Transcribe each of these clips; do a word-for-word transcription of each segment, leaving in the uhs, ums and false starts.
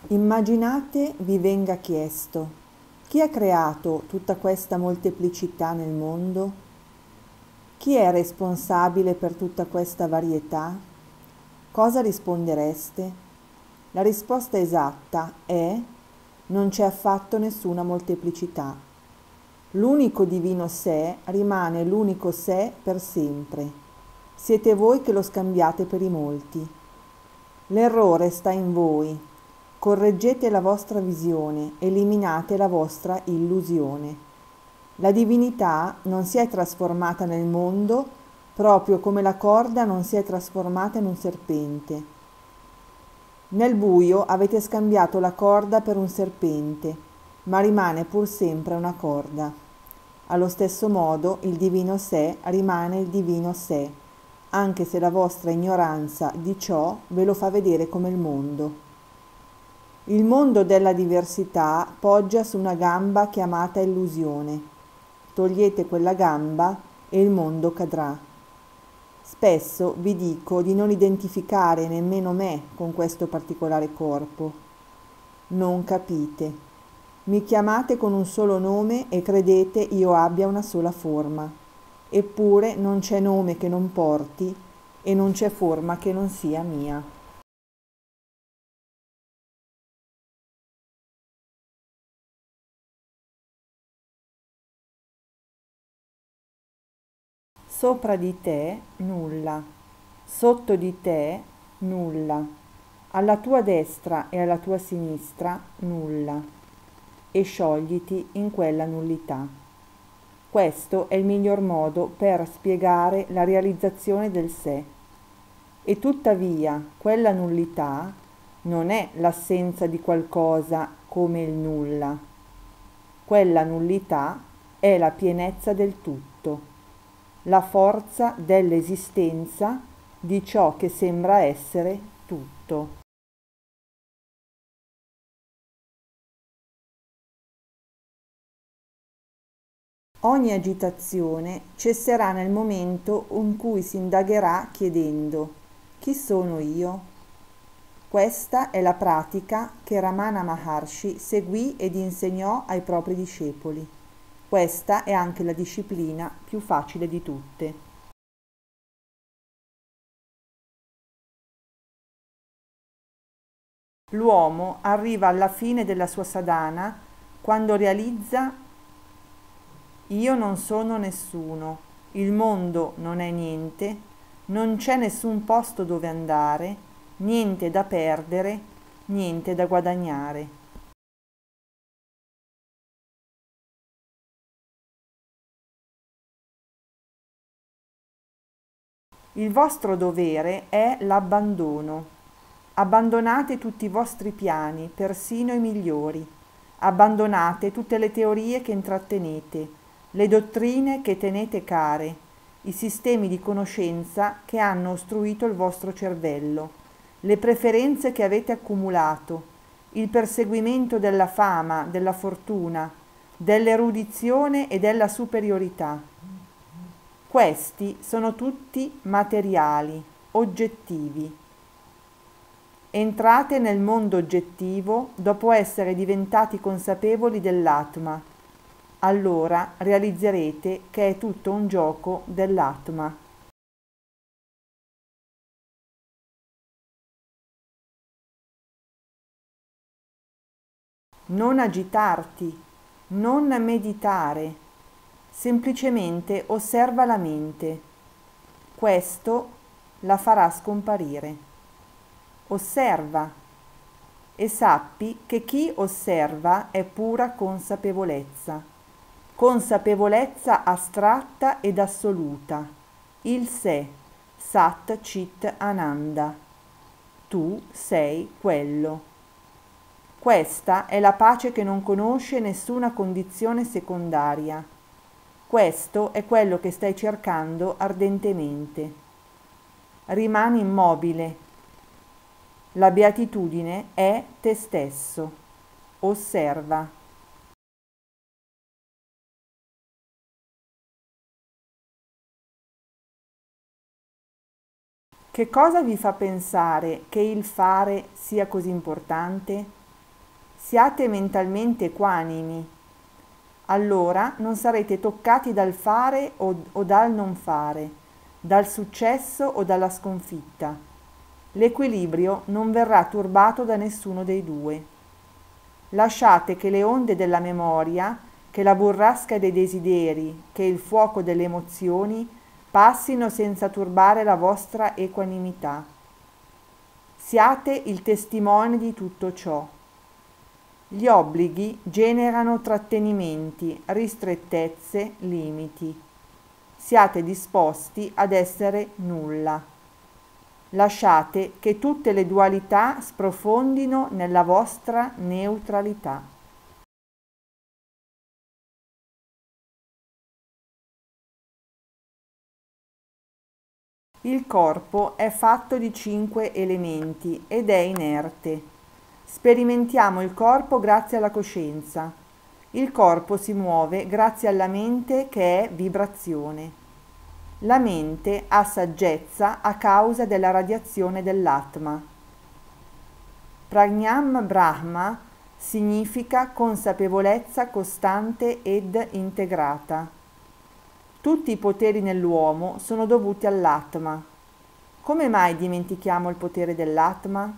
Immaginate vi venga chiesto: chi ha creato tutta questa molteplicità nel mondo? Chi è responsabile per tutta questa varietà? Cosa rispondereste? La risposta esatta è: non c'è affatto nessuna molteplicità. L'unico divino sé rimane l'unico sé per sempre. Siete voi che lo scambiate per i molti. L'errore sta in voi. Correggete la vostra visione, eliminate la vostra illusione. La divinità non si è trasformata nel mondo proprio come la corda non si è trasformata in un serpente. Nel buio avete scambiato la corda per un serpente, ma rimane pur sempre una corda. Allo stesso modo il divino sé rimane il divino sé, anche se la vostra ignoranza di ciò ve lo fa vedere come il mondo. Il mondo della diversità poggia su una gamba chiamata illusione. Togliete quella gamba e il mondo cadrà. Spesso vi dico di non identificare nemmeno me con questo particolare corpo. Non capite. Mi chiamate con un solo nome e credete io abbia una sola forma. Eppure non c'è nome che non porti e non c'è forma che non sia mia. Sopra di te nulla, sotto di te nulla, alla tua destra e alla tua sinistra nulla, e sciogliti in quella nullità. Questo è il miglior modo per spiegare la realizzazione del sé. E tuttavia quella nullità non è l'assenza di qualcosa come il nulla. Quella nullità è la pienezza del tutto, la forza dell'esistenza di ciò che sembra essere tutto. Ogni agitazione cesserà nel momento in cui si indagherà chiedendo: chi sono io? Questa è la pratica che Ramana Maharshi seguì ed insegnò ai propri discepoli. Questa è anche la disciplina più facile di tutte. L'uomo arriva alla fine della sua sadhana quando realizza: io non sono nessuno, il mondo non è niente, non c'è nessun posto dove andare, niente da perdere, niente da guadagnare. Il vostro dovere è l'abbandono. Abbandonate tutti i vostri piani, persino i migliori. Abbandonate tutte le teorie che intrattenete, le dottrine che tenete care, i sistemi di conoscenza che hanno ostruito il vostro cervello, le preferenze che avete accumulato, il perseguimento della fama, della fortuna, dell'erudizione e della superiorità. Questi sono tutti materiali, oggettivi. Entrate nel mondo oggettivo dopo essere diventati consapevoli dell'Atma. Allora realizzerete che è tutto un gioco dell'Atma. Non agitarti, non meditare, semplicemente osserva la mente. Questo la farà scomparire. Osserva e sappi che chi osserva è pura consapevolezza, consapevolezza astratta ed assoluta, il sé, Sat Chit Ananda. Tu sei quello. Questa è la pace che non conosce nessuna condizione secondaria. Questo è quello che stai cercando ardentemente. Rimani immobile. La beatitudine è te stesso. Osserva. Che cosa vi fa pensare che il fare sia così importante? Siate mentalmente equanimi. Allora non sarete toccati dal fare o, o dal non fare, dal successo o dalla sconfitta. L'equilibrio non verrà turbato da nessuno dei due. Lasciate che le onde della memoria, che la burrasca dei desideri, che il fuoco delle emozioni passino senza turbare la vostra equanimità. Siate il testimone di tutto ciò. Gli obblighi generano trattenimenti, ristrettezze, limiti. Siate disposti ad essere nulla. Lasciate che tutte le dualità sprofondino nella vostra neutralità. Il corpo è fatto di cinque elementi ed è inerte. Sperimentiamo il corpo grazie alla coscienza. Il corpo si muove grazie alla mente che è vibrazione. La mente ha saggezza a causa della radiazione dell'Atma. Pragnam Brahma significa consapevolezza costante ed integrata. Tutti i poteri nell'uomo sono dovuti all'Atma. Come mai dimentichiamo il potere dell'Atma?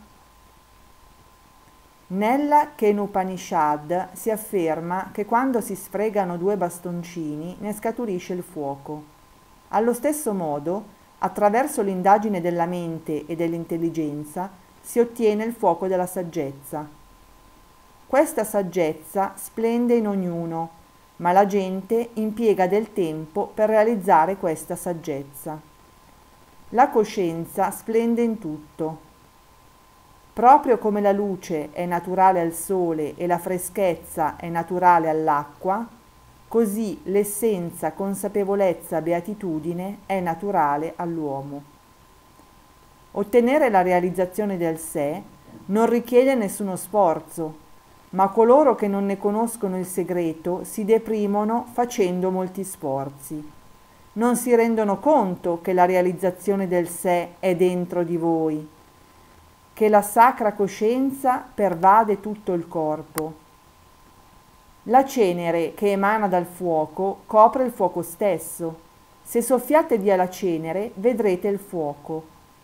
Nella Kenupanishad si afferma che quando si sfregano due bastoncini ne scaturisce il fuoco. Allo stesso modo, attraverso l'indagine della mente e dell'intelligenza, si ottiene il fuoco della saggezza. Questa saggezza splende in ognuno, ma la gente impiega del tempo per realizzare questa saggezza. La coscienza splende in tutto. Proprio come la luce è naturale al sole e la freschezza è naturale all'acqua, così l'essenza, consapevolezza, beatitudine è naturale all'uomo. Ottenere la realizzazione del sé non richiede nessuno sforzo, ma coloro che non ne conoscono il segreto si deprimono facendo molti sforzi. Non si rendono conto che la realizzazione del sé è dentro di voi, che la sacra coscienza pervade tutto il corpo. La cenere che emana dal fuoco copre il fuoco stesso. Se soffiate via la cenere, vedrete il fuoco.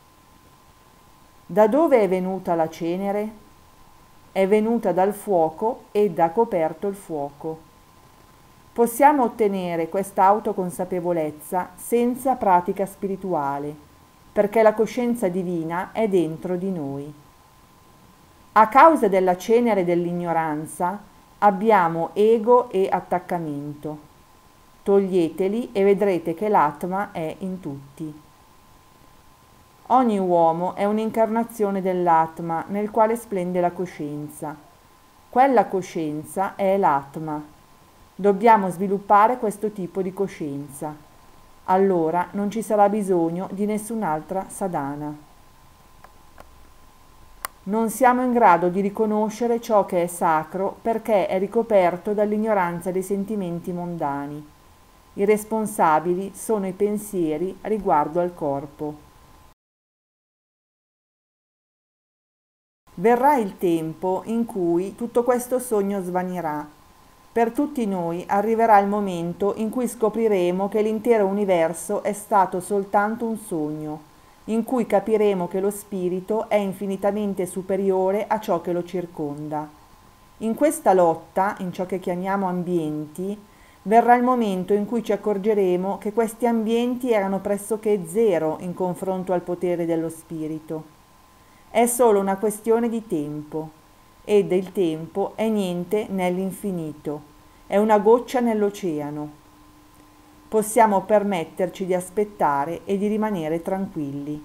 Da dove è venuta la cenere? È venuta dal fuoco ed ha coperto il fuoco. Possiamo ottenere questa autoconsapevolezza senza pratica spirituale, perché la coscienza divina è dentro di noi. A causa della cenere dell'ignoranza abbiamo ego e attaccamento. Toglieteli e vedrete che l'Atma è in tutti. Ogni uomo è un'incarnazione dell'Atma nel quale splende la coscienza. Quella coscienza è l'Atma. Dobbiamo sviluppare questo tipo di coscienza. Allora non ci sarà bisogno di nessun'altra sadhana. Non siamo in grado di riconoscere ciò che è sacro perché è ricoperto dall'ignoranza dei sentimenti mondani. I responsabili sono i pensieri riguardo al corpo. Verrà il tempo in cui tutto questo sogno svanirà. Per tutti noi arriverà il momento in cui scopriremo che l'intero universo è stato soltanto un sogno, in cui capiremo che lo spirito è infinitamente superiore a ciò che lo circonda. In questa lotta, in ciò che chiamiamo ambienti, verrà il momento in cui ci accorgeremo che questi ambienti erano pressoché zero in confronto al potere dello spirito. È solo una questione di tempo. Ed il tempo è niente nell'infinito, è una goccia nell'oceano. Possiamo permetterci di aspettare e di rimanere tranquilli.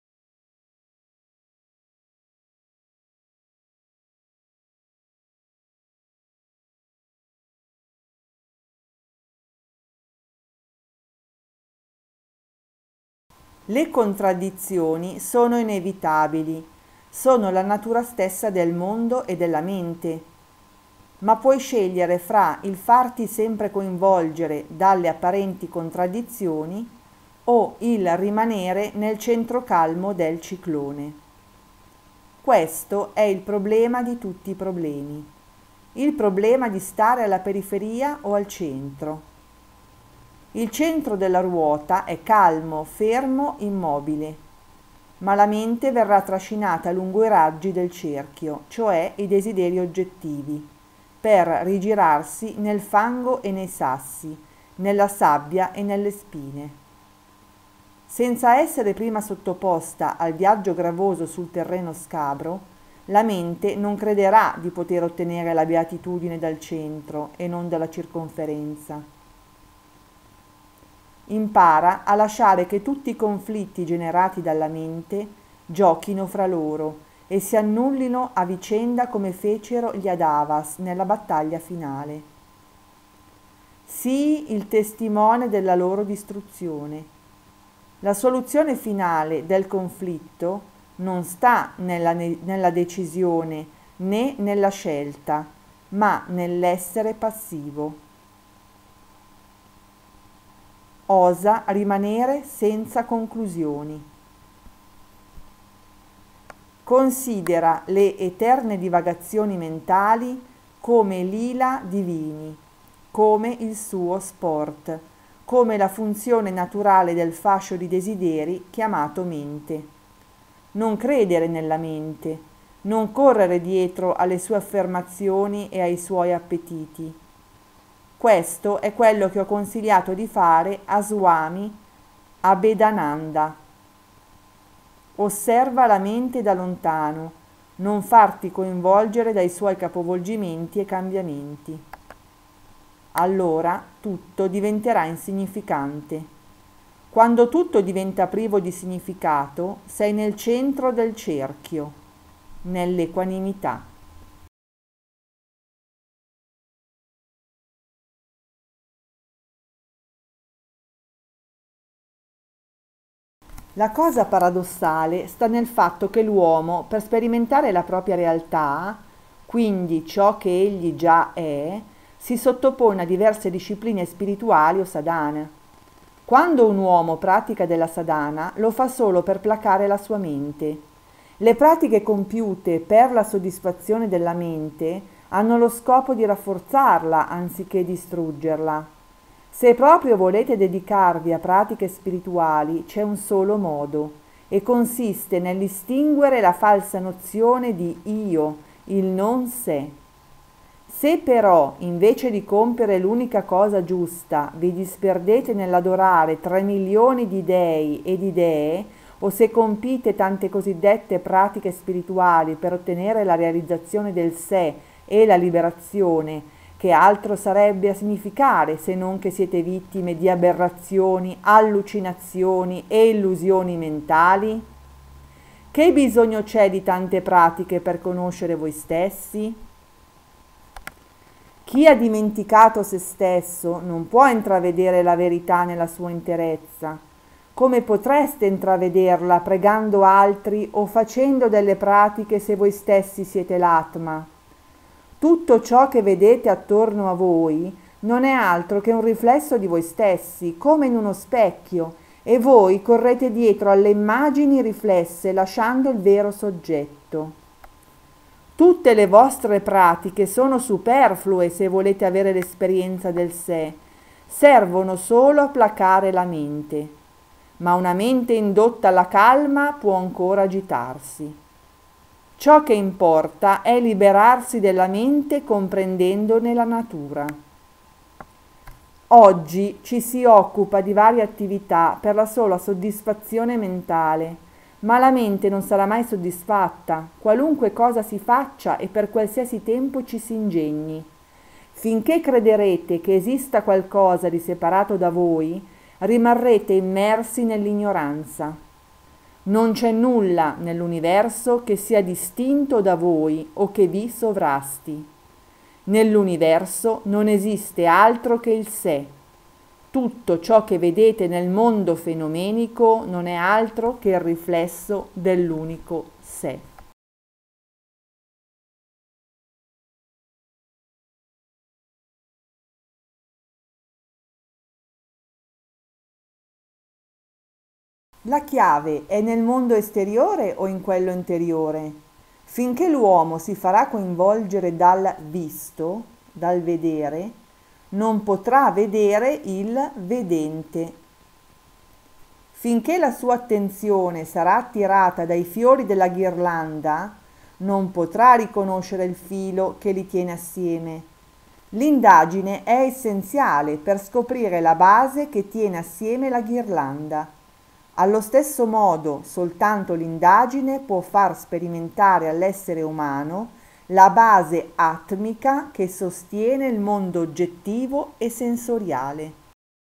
Le contraddizioni sono inevitabili. Sono la natura stessa del mondo e della mente, ma puoi scegliere fra il farti sempre coinvolgere dalle apparenti contraddizioni o il rimanere nel centro calmo del ciclone. Questo è il problema di tutti i problemi. il problema di stare alla periferia o al centro. Il centro della ruota è calmo, fermo, immobile, ma la mente verrà trascinata lungo i raggi del cerchio, cioè i desideri oggettivi, per rigirarsi nel fango e nei sassi, nella sabbia e nelle spine. Senza essere prima sottoposta al viaggio gravoso sul terreno scabro, la mente non crederà di poter ottenere la beatitudine dal centro e non dalla circonferenza. Impara a lasciare che tutti i conflitti generati dalla mente giochino fra loro e si annullino a vicenda come fecero gli Adavas nella battaglia finale. Sii il testimone della loro distruzione. La soluzione finale del conflitto non sta nella, nella decisione né nella scelta, ma nell'essere passivo. Osa rimanere senza conclusioni. Considera le eterne divagazioni mentali come lila divini, come il suo sport, come la funzione naturale del fascio di desideri chiamato mente. Non credere nella mente, non correre dietro alle sue affermazioni e ai suoi appetiti. Questo è quello che ho consigliato di fare a Swami Abhedananda. Osserva la mente da lontano, non farti coinvolgere dai suoi capovolgimenti e cambiamenti. Allora tutto diventerà insignificante. Quando tutto diventa privo di significato, sei nel centro del cerchio, nell'equanimità. La cosa paradossale sta nel fatto che l'uomo, per sperimentare la propria realtà, quindi ciò che egli già è, si sottopone a diverse discipline spirituali o sadhana. Quando un uomo pratica della sadhana, lo fa solo per placare la sua mente. Le pratiche compiute per la soddisfazione della mente hanno lo scopo di rafforzarla anziché distruggerla. Se proprio volete dedicarvi a pratiche spirituali, c'è un solo modo, e consiste nell'estinguere la falsa nozione di io, il non sé. Se però, invece di compiere l'unica cosa giusta, vi disperdete nell'adorare tre milioni di dei e di dee, o se compite tante cosiddette pratiche spirituali per ottenere la realizzazione del sé e la liberazione, che altro sarebbe a significare se non che siete vittime di aberrazioni, allucinazioni e illusioni mentali? Che bisogno c'è di tante pratiche per conoscere voi stessi? Chi ha dimenticato se stesso non può intravedere la verità nella sua interezza. Come potreste intravederla pregando altri o facendo delle pratiche se voi stessi siete l'Atma? Tutto ciò che vedete attorno a voi non è altro che un riflesso di voi stessi, come in uno specchio, e voi correte dietro alle immagini riflesse lasciando il vero soggetto. Tutte le vostre pratiche sono superflue se volete avere l'esperienza del sé, servono solo a placare la mente, ma una mente indotta alla calma può ancora agitarsi. Ciò che importa è liberarsi della mente comprendendone la natura. Oggi ci si occupa di varie attività per la sola soddisfazione mentale, ma la mente non sarà mai soddisfatta, qualunque cosa si faccia e per qualsiasi tempo ci si ingegni. Finché crederete che esista qualcosa di separato da voi, rimarrete immersi nell'ignoranza. Non c'è nulla nell'universo che sia distinto da voi o che vi sovrasti. Nell'universo non esiste altro che il sé. Tutto ciò che vedete nel mondo fenomenico non è altro che il riflesso dell'unico sé. La chiave è nel mondo esteriore o in quello interiore? Finché l'uomo si farà coinvolgere dal visto, dal vedere, non potrà vedere il vedente. Finché la sua attenzione sarà attirata dai fiori della ghirlanda, non potrà riconoscere il filo che li tiene assieme. L'indagine è essenziale per scoprire la base che tiene assieme la ghirlanda. Allo stesso modo, soltanto l'indagine può far sperimentare all'essere umano la base atmica che sostiene il mondo oggettivo e sensoriale.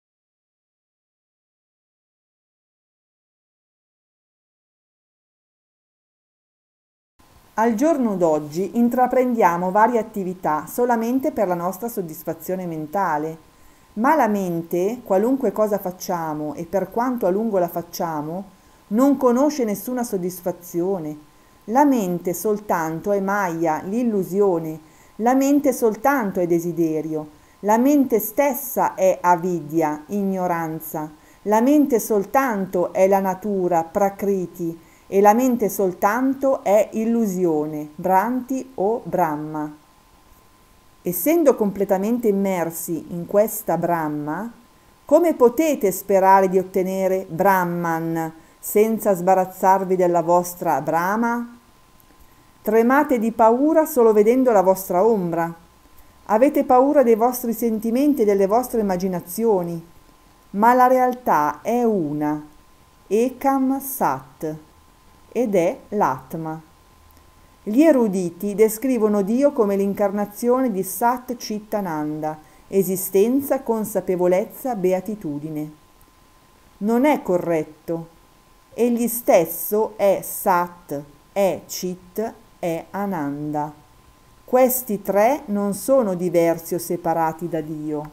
Al giorno d'oggi intraprendiamo varie attività solamente per la nostra soddisfazione mentale, ma la mente, qualunque cosa facciamo e per quanto a lungo la facciamo, non conosce nessuna soddisfazione. La mente soltanto è maya, l'illusione, la mente soltanto è desiderio, la mente stessa è avidya, ignoranza, la mente soltanto è la natura, prakriti, e la mente soltanto è illusione, Bhranti o Brahma. Essendo completamente immersi in questa Brahma, come potete sperare di ottenere Brahman senza sbarazzarvi della vostra Brahma? Tremate di paura solo vedendo la vostra ombra. Avete paura dei vostri sentimenti e delle vostre immaginazioni, ma la realtà è una, Ekam Sat, ed è l'Atma. Gli eruditi descrivono Dio come l'incarnazione di Sat Chit Ananda, esistenza, consapevolezza, beatitudine. Non è corretto. Egli stesso è Sat, è Chit, è Ananda. Questi tre non sono diversi o separati da Dio.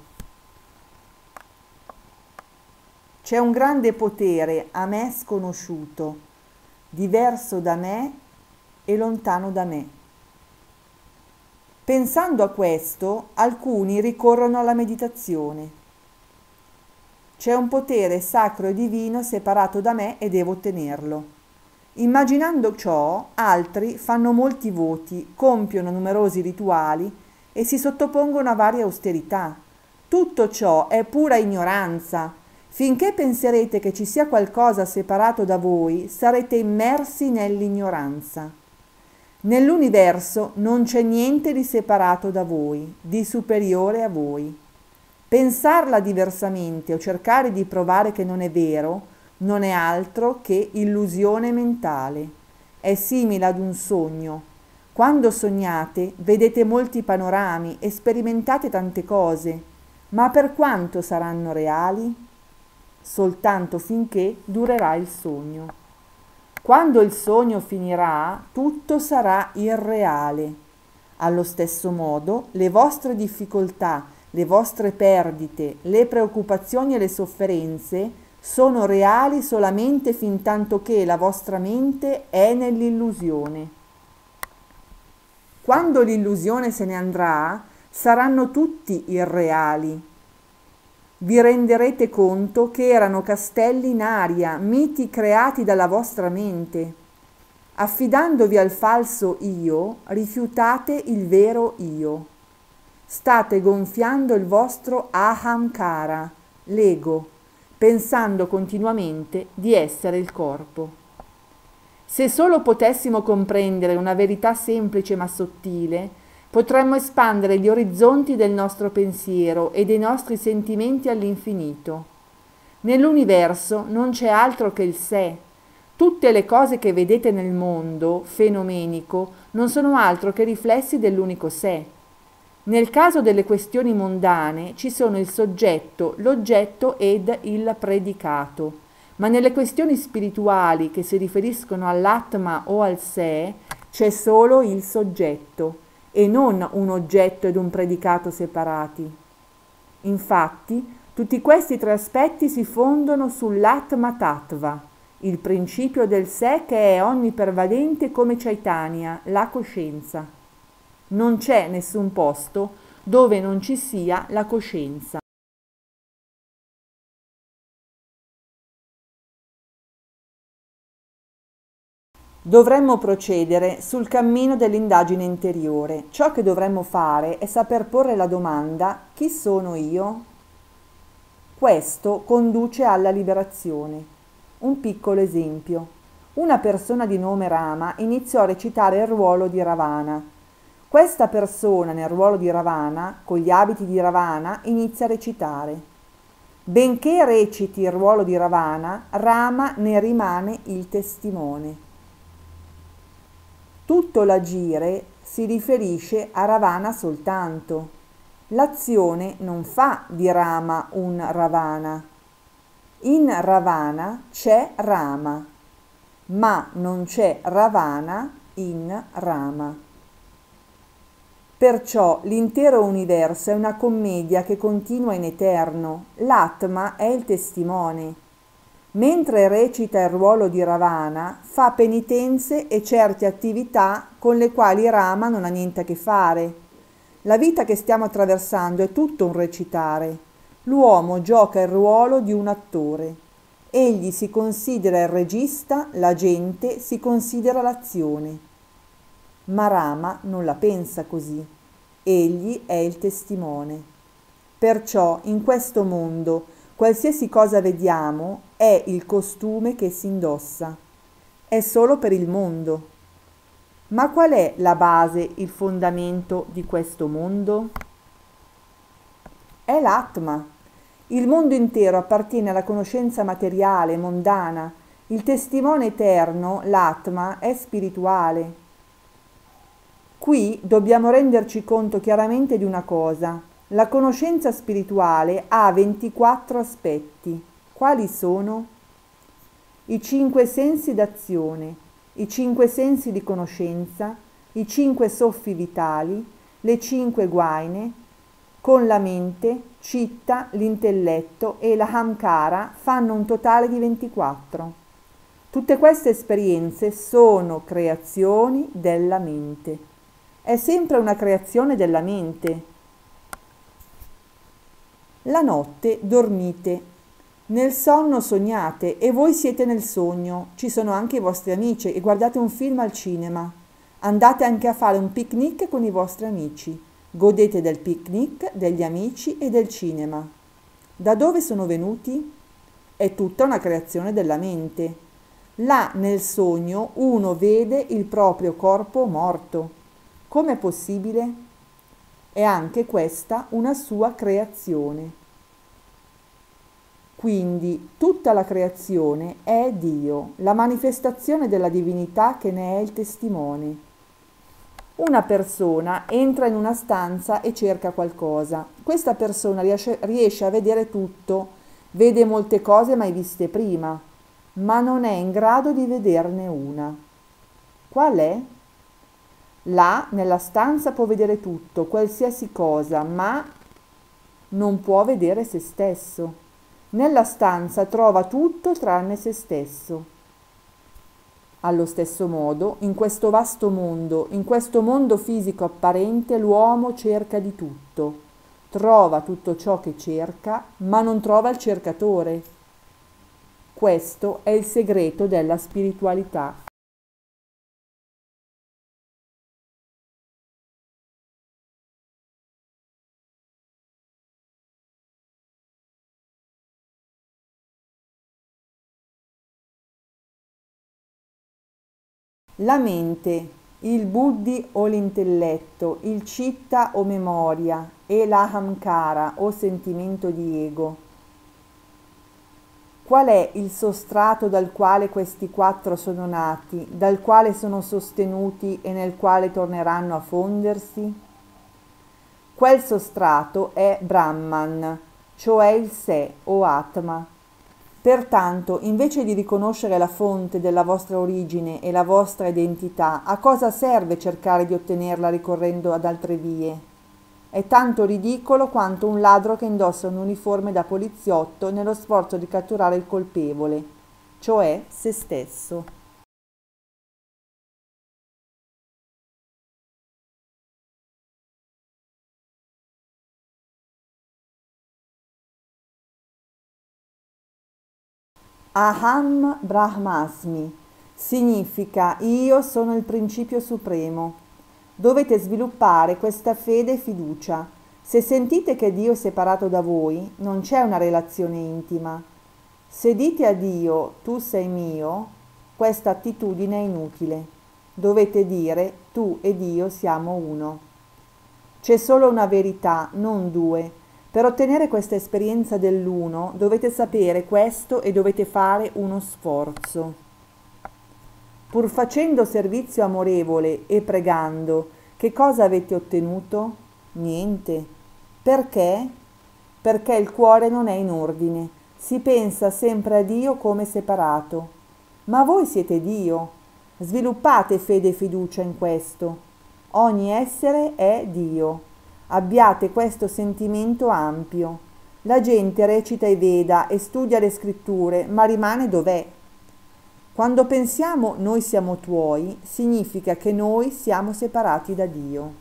C'è un grande potere a me sconosciuto, diverso da me e lontano da me. Pensando a questo, alcuni ricorrono alla meditazione. C'è un potere sacro e divino separato da me e devo ottenerlo. Immaginando ciò, altri fanno molti voti, compiono numerosi rituali e si sottopongono a varie austerità. Tutto ciò è pura ignoranza. Finché penserete che ci sia qualcosa separato da voi, sarete immersi nell'ignoranza. Nell'universo non c'è niente di separato da voi, di superiore a voi. Pensarla diversamente o cercare di provare che non è vero non è altro che illusione mentale. È simile ad un sogno. Quando sognate, vedete molti panorami e sperimentate tante cose, ma per quanto saranno reali? Soltanto finché durerà il sogno. Quando il sogno finirà, tutto sarà irreale. Allo stesso modo, le vostre difficoltà, le vostre perdite, le preoccupazioni e le sofferenze sono reali solamente fintanto che la vostra mente è nell'illusione. Quando l'illusione se ne andrà, saranno tutti irreali. Vi renderete conto che erano castelli in aria, miti creati dalla vostra mente. Affidandovi al falso io, rifiutate il vero io. State gonfiando il vostro ahamkara, l'ego, pensando continuamente di essere il corpo. Se solo potessimo comprendere una verità semplice ma sottile, potremmo espandere gli orizzonti del nostro pensiero e dei nostri sentimenti all'infinito. Nell'universo non c'è altro che il sé. Tutte le cose che vedete nel mondo fenomenico non sono altro che riflessi dell'unico sé. Nel caso delle questioni mondane ci sono il soggetto, l'oggetto ed il predicato, ma nelle questioni spirituali che si riferiscono all'Atma o al sé c'è solo il soggetto e non un oggetto ed un predicato separati. Infatti, tutti questi tre aspetti si fondono sull'Atma Tattva, il principio del sé che è onnipervadente come Chaitanya, la coscienza. Non c'è nessun posto dove non ci sia la coscienza. Dovremmo procedere sul cammino dell'indagine interiore. Ciò che dovremmo fare è saper porre la domanda: chi sono io? Questo conduce alla liberazione. Un piccolo esempio. Una persona di nome Rama iniziò a recitare il ruolo di Ravana. Questa persona nel ruolo di Ravana, con gli abiti di Ravana, inizia a recitare. Benché reciti il ruolo di Ravana, Rama ne rimane il testimone. Tutto l'agire si riferisce a Ravana soltanto. L'azione non fa di Rama un Ravana. In Ravana c'è Rama, ma non c'è Ravana in Rama. Perciò l'intero universo è una commedia che continua in eterno. L'Atma è il testimone. Mentre recita il ruolo di Ravana, fa penitenze e certe attività con le quali Rama non ha niente a che fare. La vita che stiamo attraversando è tutto un recitare. L'uomo gioca il ruolo di un attore. Egli si considera il regista, la gente si considera l'azione. Ma Rama non la pensa così. Egli è il testimone. Perciò in questo mondo qualsiasi cosa vediamo è il costume che si indossa. È solo per il mondo. Ma qual è la base, il fondamento di questo mondo? È l'Atma. Il mondo intero appartiene alla conoscenza materiale, mondana. Il testimone eterno, l'Atma, è spirituale. Qui dobbiamo renderci conto chiaramente di una cosa. La conoscenza spirituale ha ventiquattro aspetti. Quali sono? I cinque sensi d'azione, i cinque sensi di conoscenza, i cinque soffi vitali, le cinque guaine, con la mente, citta, l'intelletto e la hamkara fanno un totale di ventiquattro. Tutte queste esperienze sono creazioni della mente. È sempre una creazione della mente. La notte dormite, nel sonno sognate e voi siete nel sogno, ci sono anche i vostri amici e guardate un film al cinema. Andate anche a fare un picnic con i vostri amici, godete del picnic, degli amici e del cinema. Da dove sono venuti? È tutta una creazione della mente. Là nel sogno uno vede il proprio corpo morto. Com'è possibile? È anche questa una sua creazione. Quindi tutta la creazione è Dio, la manifestazione della divinità che ne è il testimone. Una persona entra in una stanza e cerca qualcosa. Questa persona riesce, riesce a vedere tutto, vede molte cose mai viste prima, ma non è in grado di vederne una. Qual è? Là, nella stanza può vedere tutto, qualsiasi cosa, ma non può vedere se stesso. Nella stanza trova tutto tranne se stesso. Allo stesso modo, in questo vasto mondo, in questo mondo fisico apparente, l'uomo cerca di tutto, trova tutto ciò che cerca, ma non trova il cercatore. Questo è il segreto della spiritualità. La mente, il buddhi o l'intelletto, il citta o memoria e l'ahamkara o sentimento di ego. Qual è il sostrato dal quale questi quattro sono nati, dal quale sono sostenuti e nel quale torneranno a fondersi? Quel sostrato è Brahman, cioè il sé o Atma. Pertanto, invece di riconoscere la fonte della vostra origine e la vostra identità, a cosa serve cercare di ottenerla ricorrendo ad altre vie? È tanto ridicolo quanto un ladro che indossa un uniforme da poliziotto nello sforzo di catturare il colpevole, cioè se stesso. Aham Brahmasmi. Significa io sono il principio supremo. Dovete sviluppare questa fede e fiducia. Se sentite che Dio è separato da voi, non c'è una relazione intima. Se dite a Dio, tu sei mio, questa attitudine è inutile. Dovete dire, tu e Dio siamo uno. C'è solo una verità, non due. Per ottenere questa esperienza dell'uno dovete sapere questo e dovete fare uno sforzo. Pur facendo servizio amorevole e pregando, che cosa avete ottenuto? Niente. Perché? Perché il cuore non è in ordine. Si pensa sempre a Dio come separato. Ma voi siete Dio. Sviluppate fede e fiducia in questo. Ogni essere è Dio. Abbiate questo sentimento ampio. La gente recita i Veda e studia le scritture, ma rimane dov'è. Quando pensiamo noi siamo tuoi, significa che noi siamo separati da Dio.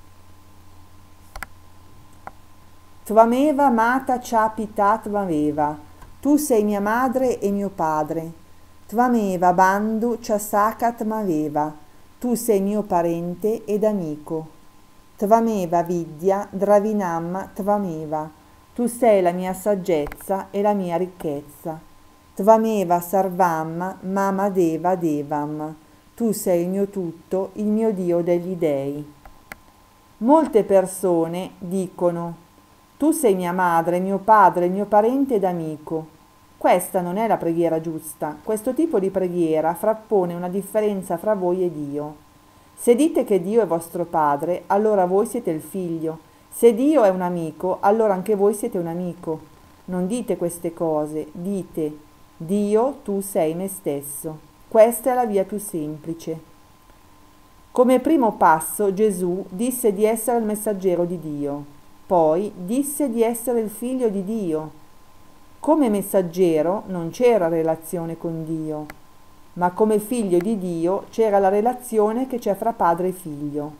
Tvameva mata cha pita tvameva. Tu sei mia madre e mio padre. Tvameva bandhu cha sakha tvameva. Tu sei mio parente ed amico. Tvameva vidya dravinam tvameva. Tu sei la mia saggezza e la mia ricchezza. Tvameva sarvam mama deva devam. Tu sei il mio tutto, il mio Dio degli dei. Molte persone dicono: tu sei mia madre, mio padre, mio parente ed amico. Questa non è la preghiera giusta. Questo tipo di preghiera frappone una differenza fra voi e Dio. Se dite che Dio è vostro padre, allora voi siete il figlio. Se Dio è un amico, allora anche voi siete un amico. Non dite queste cose, dite: Dio, tu sei me stesso. Questa è la via più semplice. Come primo passo Gesù disse di essere il messaggero di Dio, poi disse di essere il figlio di Dio. Come messaggero non c'era relazione con Dio, ma come figlio di Dio c'era la relazione che c'è fra padre e figlio.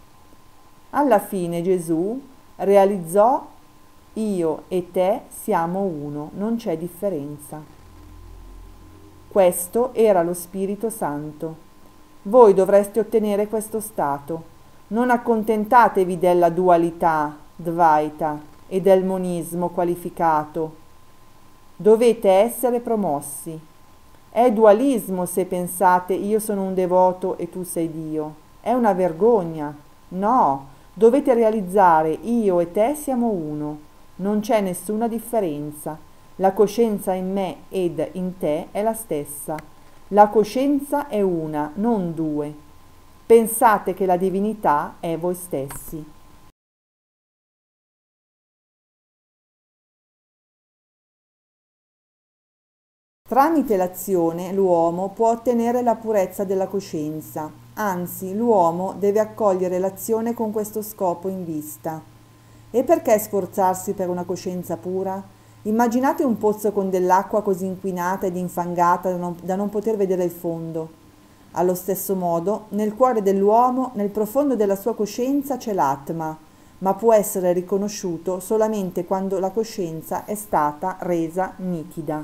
Alla fine Gesù realizzò: io e te siamo uno, non c'è differenza. Questo era lo Spirito Santo. Voi dovreste ottenere questo stato. Non accontentatevi della dualità, dvaita, e del monismo qualificato. Dovete essere promossi. È dualismo se pensate io sono un devoto e tu sei Dio. È una vergogna. No, dovete realizzare io e te siamo uno. Non c'è nessuna differenza. La coscienza in me ed in te è la stessa. La coscienza è una, non due. Pensate che la divinità è voi stessi. Tramite l'azione l'uomo può ottenere la purezza della coscienza, anzi l'uomo deve accogliere l'azione con questo scopo in vista. E perché sforzarsi per una coscienza pura? Immaginate un pozzo con dell'acqua così inquinata ed infangata da non, da non poter vedere il fondo. Allo stesso modo, nel cuore dell'uomo, nel profondo della sua coscienza c'è l'Atma, ma può essere riconosciuto solamente quando la coscienza è stata resa nitida.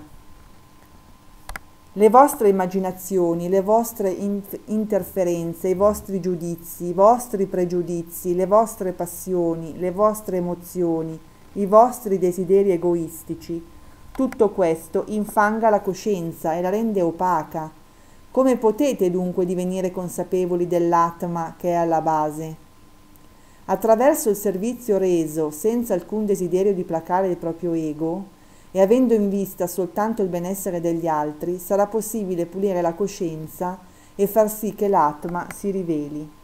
Le vostre immaginazioni, le vostre inf- interferenze, i vostri giudizi, i vostri pregiudizi, le vostre passioni, le vostre emozioni, i vostri desideri egoistici, tutto questo infanga la coscienza e la rende opaca. Come potete dunque divenire consapevoli dell'Atma che è alla base? Attraverso il servizio reso senza alcun desiderio di placare il proprio ego e avendo in vista soltanto il benessere degli altri, sarà possibile pulire la coscienza e far sì che l'Atma si riveli.